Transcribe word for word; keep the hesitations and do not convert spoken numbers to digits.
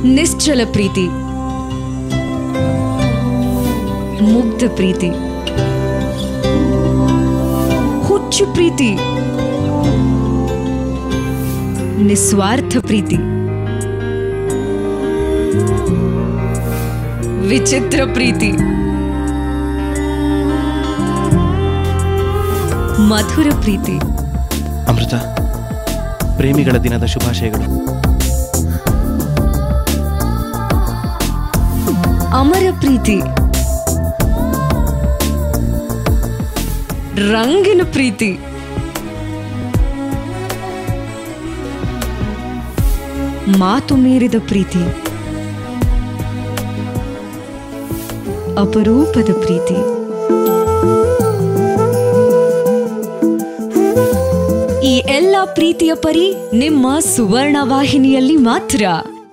ನಿಶ್ಚಲ ಪ್ರೀತಿ, ಮುಗ್ಧ ಪ್ರೀತಿ, ಹುಚ್ಚು ಪ್ರೀತಿ, ನಿಸ್ವಾರ್ಥ ಪ್ರೀತಿ, ವಿಚಿತ್ರ ಪ್ರೀತಿ, ಮಧುರ ಪ್ರೀತಿ. ಅಮೃತ, ಪ್ರೇಮಿಗಳ ದಿನದ ಶುಭಾಶಯಗಳು. ಅಮರ ಪ್ರೀತಿ, ರಂಗಿನ ಪ್ರೀತಿ, ಮಾತು ಮೀರಿದ ಪ್ರೀತಿ, ಅಪರೂಪದ ಪ್ರೀತಿ. ಈ ಎಲ್ಲ ಪ್ರೀತಿಯ ಪರಿ ನಿಮ್ಮ ಸುವರ್ಣ ವಾಹಿನಿಯಲ್ಲಿ ಮಾತ್ರ.